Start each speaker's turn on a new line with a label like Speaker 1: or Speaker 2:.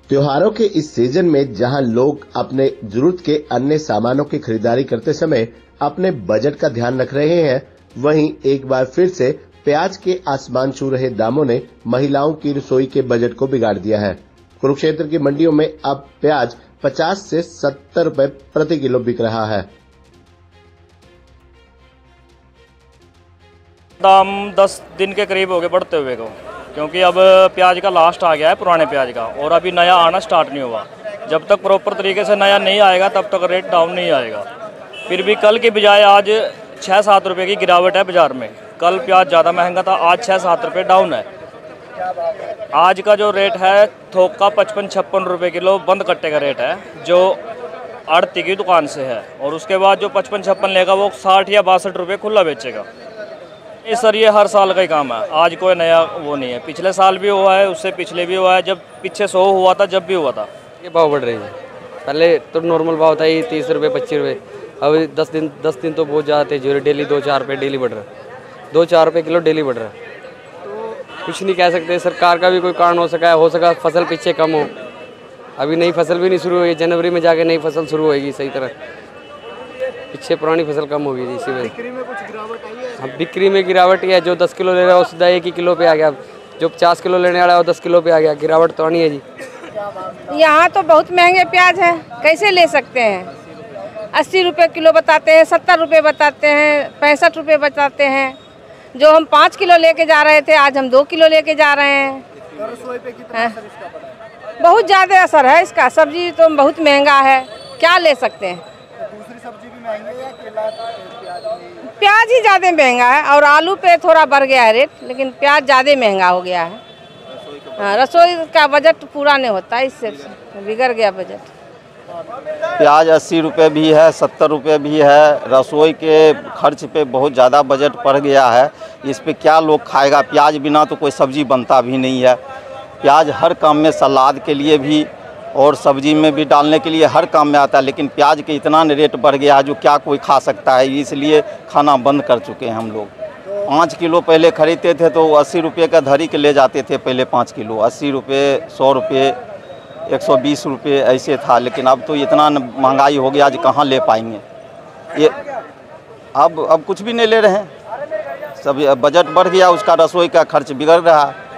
Speaker 1: त्योहारों के इस सीजन में जहां लोग अपने जरूरत के अन्य सामानों की खरीदारी करते समय अपने बजट का ध्यान रख रहे हैं, वहीं एक बार फिर से प्याज के आसमान छू रहे दामों ने महिलाओं की रसोई के बजट को बिगाड़ दिया है। कुरुक्षेत्र की मंडियों में अब प्याज 50 से 70 रुपए प्रति किलो बिक रहा है।
Speaker 2: दाम 10 दिन के करीब हो गए बढ़ते हुए को, क्योंकि अब प्याज का लास्ट आ गया है पुराने प्याज का, और अभी नया आना स्टार्ट नहीं हुआ। जब तक प्रॉपर तरीके से नया नहीं आएगा तब तक रेट डाउन नहीं आएगा। फिर भी कल की बजाय आज 6-7 रुपये की गिरावट है बाजार में। कल प्याज ज़्यादा महंगा था, आज 6-7 रुपये डाउन है। आज का जो रेट है थोक का 55-56 रुपये किलो बंद कट्टे का रेट है, जो आड़ती की दुकान से है, और उसके बाद जो 55-56 लेगा वो 60 या 62 रुपये खुला बेचेगा। सर ये हर साल का ही काम है, आज कोई नया वो नहीं है। पिछले साल भी हुआ है, उससे पिछले भी हुआ है, जब पीछे 100 हुआ था जब भी हुआ था।
Speaker 3: ये भाव बढ़ रही है। पहले तो नॉर्मल भाव था ये 30 रुपये 25 रुपये, अब 10 दिन तो बहुत ज़्यादा तेज हो रही, डेली 2-4 रुपये डेली बढ़ रहा है, 2-4 रुपये किलो डेली बढ़ रहा है। कुछ नहीं कह सकते, सरकार का भी कोई कारण हो सका फसल पीछे कम हो। अभी नई फसल भी नहीं शुरू हुई, जनवरी में जाके नई फसल शुरू होगी सही तरह, पीछे पुरानी फसल कम होगी जी, इसी वजह। बिक्री में कुछ गिरावट आई है? हाँ, बिक्री में गिरावट ही है। जो 10 किलो ले रहा है वो सीधा 1 ही किलो पे आ गया, जो 50 किलो लेने वाला है वो 10 किलो पे आ गया। गिरावट तो आनी है जी।
Speaker 4: यहाँ तो बहुत महंगे प्याज है, कैसे ले सकते हैं? 80 रुपये किलो बताते हैं, 70 रुपये बताते हैं, 65 रुपये बताते हैं। जो हम 5 किलो लेके जा रहे थे आज हम 2 किलो लेके जा रहे हैं। बहुत ज़्यादा असर है इसका। सब्जी तो बहुत महंगा है, क्या ले सकते हैं?
Speaker 5: दूसरी सब्जी भी महंगी है या केला
Speaker 4: प्याज ही ज़्यादा महंगा है, और आलू पे थोड़ा बढ़ गया है रेट, लेकिन प्याज ज़्यादा महंगा हो गया है। हाँ, रसोई का बजट पूरा नहीं होता है, इससे बिगड़ गया बजट।
Speaker 6: प्याज 80 रुपये भी है, 70 रुपये भी है। रसोई के खर्च पे बहुत ज़्यादा बजट पड़ गया है। इस पे क्या लोग खाएगा? प्याज बिना तो कोई सब्जी बनता भी नहीं है। प्याज हर काम में, सलाद के लिए भी और सब्जी में भी डालने के लिए हर काम में आता है, लेकिन प्याज के इतना रेट बढ़ गया है जो क्या कोई खा सकता है, इसलिए खाना बंद कर चुके हैं हम लोग। 5 किलो पहले खरीदते थे तो 80 रुपये का धरी के ले जाते थे पहले 5 किलो, 80 रुपये, 100 रुपये, 120 रुपये ऐसे था, लेकिन अब तो इतना महंगाई हो गया आज कहाँ ले पाएंगे ये। अब कुछ भी नहीं ले रहे हैं, सब बजट बढ़ गया, उसका रसोई का खर्च बिगड़ रहा है।